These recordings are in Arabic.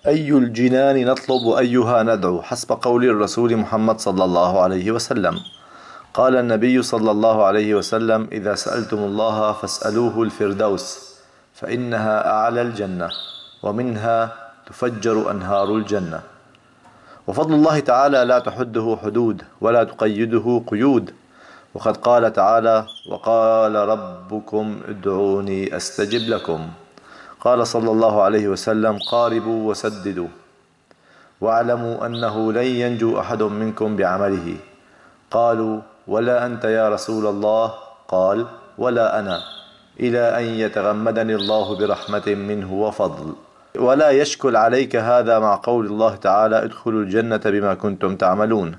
أي الجنان نطلب وأيها ندعو حسب قول الرسول محمد صلى الله عليه وسلم. قال النبي صلى الله عليه وسلم: إذا سألتم الله فاسألوه الفردوس فإنها أعلى الجنة ومنها تفجر أنهار الجنة. وفضل الله تعالى لا تحده حدود ولا تقيده قيود، وقد قال تعالى: وقال ربكم ادعوني أستجب لكم. قال صلى الله عليه وسلم: قاربوا وسددوا، واعلموا أنه لن ينجو أحد منكم بعمله. قالوا: ولا أنت يا رسول الله؟ قال: ولا أنا، إلى أن يتغمدني الله برحمة منه وفضل. ولا يشكل عليك هذا مع قول الله تعالى: ادخلوا الجنة بما كنتم تعملون،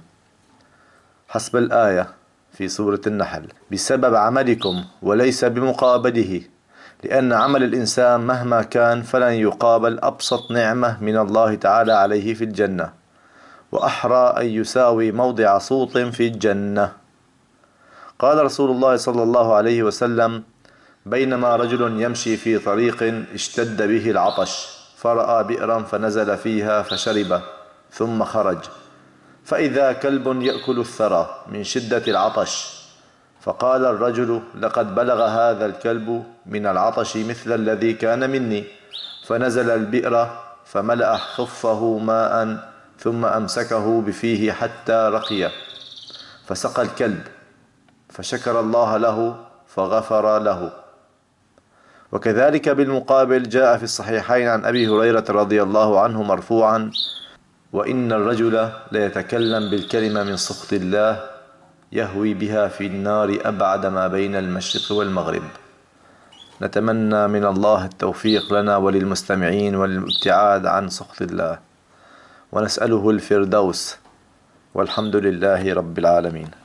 حسب الآية في سورة النحل، بسبب عملكم وليس بمقابله، لأن عمل الإنسان مهما كان فلن يقابل أبسط نعمة من الله تعالى عليه في الجنة، وأحرى أن يساوي موضع صوت في الجنة. قال رسول الله صلى الله عليه وسلم: بينما رجل يمشي في طريق اشتد به العطش، فرأى بئرا فنزل فيها فشرب، ثم خرج، فإذا كلب يأكل الثرى من شدة العطش، فقال الرجل: لقد بلغ هذا الكلب من العطش مثل الذي كان مني. فنزل البئر فملأ خفه ماء، ثم أمسكه بفيه حتى رقي، فسقى الكلب، فشكر الله له فغفر له. وكذلك بالمقابل جاء في الصحيحين عن أبي هريرة رضي الله عنه مرفوعا: وإن الرجل ليتكلم بالكلمة من سخط الله يهوي بها في النار أبعد ما بين المشرق والمغرب. نتمنى من الله التوفيق لنا وللمستمعين والابتعاد عن سخط الله، ونسأله الفردوس، والحمد لله رب العالمين.